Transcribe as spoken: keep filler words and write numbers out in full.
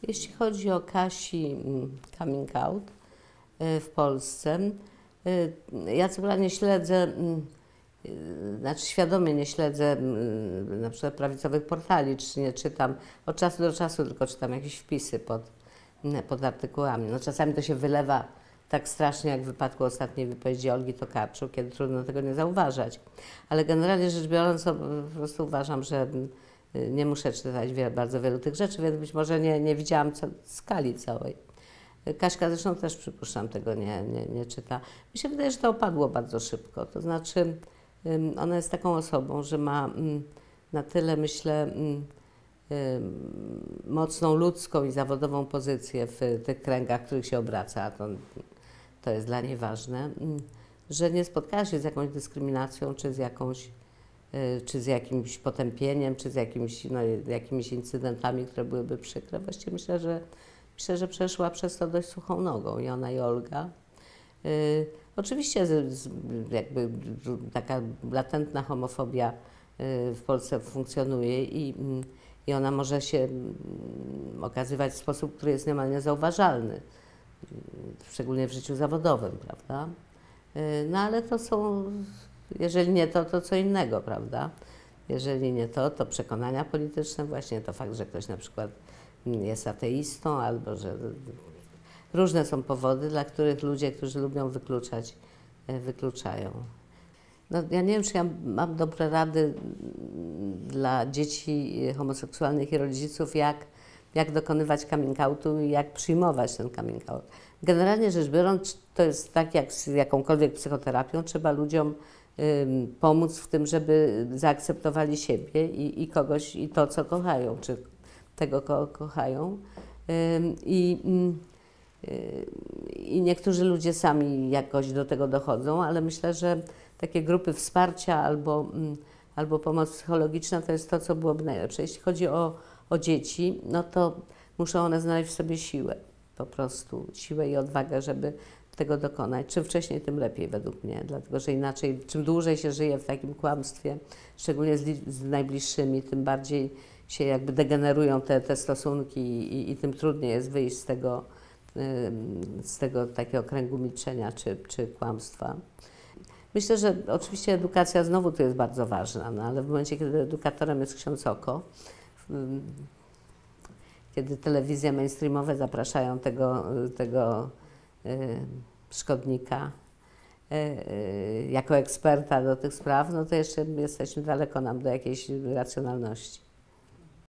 Jeśli chodzi o Kasi coming out w Polsce, ja co prawda nie śledzę, znaczy świadomie nie śledzę na przykład prawicowych portali, czy nie czytam, od czasu do czasu tylko czytam jakieś wpisy pod, pod artykułami. No czasami to się wylewa tak strasznie, jak w wypadku ostatniej wypowiedzi Olgi Tokarczuk, kiedy trudno tego nie zauważać. Ale generalnie rzecz biorąc, po prostu uważam, że nie muszę czytać wiele, bardzo wielu tych rzeczy, więc być może nie, nie widziałam co, skali całej. Kaśka zresztą też, przypuszczam, tego nie, nie, nie czyta. Mi się wydaje, że to opadło bardzo szybko. To znaczy, ona jest taką osobą, że ma na tyle, myślę, mocną ludzką i zawodową pozycję w tych kręgach, w których się obraca, to, to jest dla niej ważne, że nie spotkała się z jakąś dyskryminacją, czy z jakąś czy z jakimś potępieniem, czy z jakimś, no, jakimiś incydentami, które byłyby przykre. Właściwie myślę, że, myślę, że przeszła przez to dość suchą nogą i ona, i Olga. Y, oczywiście z, z, jakby taka latentna homofobia y, w Polsce funkcjonuje i, i ona może się y, okazywać w sposób, który jest niemal niezauważalny, y, szczególnie w życiu zawodowym, prawda? Y, no ale to są... Jeżeli nie to, to co innego, prawda? Jeżeli nie to, to przekonania polityczne, właśnie to fakt, że ktoś na przykład jest ateistą, albo że różne są powody, dla których ludzie, którzy lubią wykluczać, wykluczają. No, ja nie wiem, czy ja mam dobre rady dla dzieci homoseksualnych i rodziców, jak, jak dokonywać coming outu i jak przyjmować ten coming out. Generalnie rzecz biorąc, to jest tak jak z jakąkolwiek psychoterapią, trzeba ludziom pomóc w tym, żeby zaakceptowali siebie i, i kogoś, i to, co kochają, czy tego, kogo kochają. I, I niektórzy ludzie sami jakoś do tego dochodzą, ale myślę, że takie grupy wsparcia albo, albo pomoc psychologiczna to jest to, co byłoby najlepsze. Jeśli chodzi o, o dzieci, no to muszą one znaleźć w sobie siłę, po prostu siłę i odwagę, żeby tego dokonać. Czym wcześniej, tym lepiej według mnie, dlatego że inaczej, czym dłużej się żyje w takim kłamstwie, szczególnie z, z najbliższymi, tym bardziej się jakby degenerują te, te stosunki i, i tym trudniej jest wyjść z tego, z tego takiego kręgu milczenia czy, czy kłamstwa. Myślę, że oczywiście edukacja znowu tu jest bardzo ważna, no ale w momencie, kiedy edukatorem jest ksiądz Oko, kiedy telewizje mainstreamowe zapraszają tego, tego szkodnika jako eksperta do tych spraw, no to jeszcze jesteśmy daleko nam do jakiejś racjonalności.